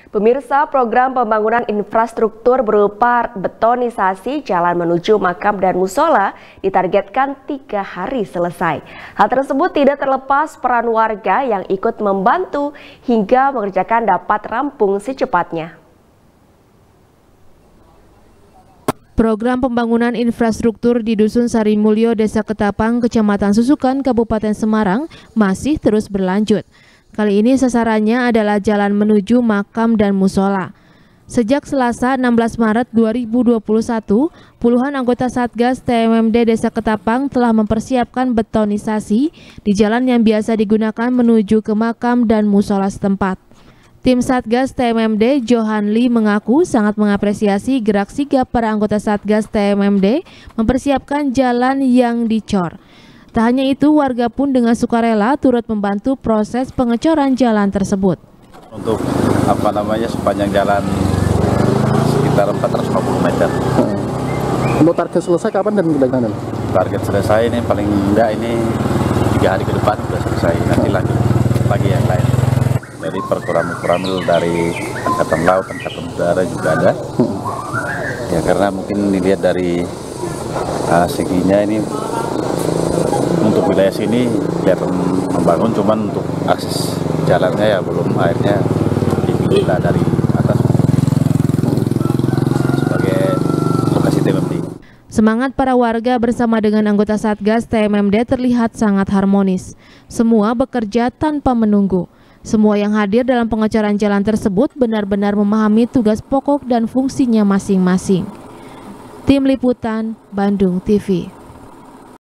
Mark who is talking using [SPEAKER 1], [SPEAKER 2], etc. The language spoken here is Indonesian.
[SPEAKER 1] Pemirsa, program pembangunan infrastruktur berupa betonisasi jalan menuju makam dan musola ditargetkan 3 hari selesai. Hal tersebut tidak terlepas peran warga yang ikut membantu hingga mengerjakan dapat rampung secepatnya.
[SPEAKER 2] Program pembangunan infrastruktur di Dusun Sarimulyo, Desa Ketapang, Kecamatan Susukan, Kabupaten Semarang masih terus berlanjut. Kali ini sasarannya adalah jalan menuju makam dan musola. Sejak Selasa 16 Maret 2021, puluhan anggota Satgas TMMD Desa Ketapang telah mempersiapkan betonisasi di jalan yang biasa digunakan menuju ke makam dan musola setempat. Tim Satgas TMMD Johan Lee mengaku sangat mengapresiasi gerak sigap para anggota Satgas TMMD mempersiapkan jalan yang dicor. Tak hanya itu, warga pun dengan sukarela turut membantu proses pengecoran jalan tersebut.
[SPEAKER 3] Untuk sepanjang jalan sekitar 450 meter.
[SPEAKER 4] Untuk target selesai kapan dan bagaimana?
[SPEAKER 3] Target selesai ini paling enggak ini 3 hari ke depan sudah selesai. Nanti lanjut lagi yang lain. Dari perkuramil dari Angkatan Laut, Angkatan Udara juga ada. Ya karena mungkin dilihat dari seginya ini untuk wilayah sini kelihatan membangun, cuman untuk akses jalannya ya belum, akhirnya dipilih dari atas sebagai lokasi TMMD.
[SPEAKER 2] Semangat para warga bersama dengan anggota Satgas TMMD terlihat sangat harmonis. Semua bekerja tanpa menunggu. Semua yang hadir dalam pengecoran jalan tersebut benar-benar memahami tugas pokok dan fungsinya masing-masing. Tim Liputan, Bandung TV.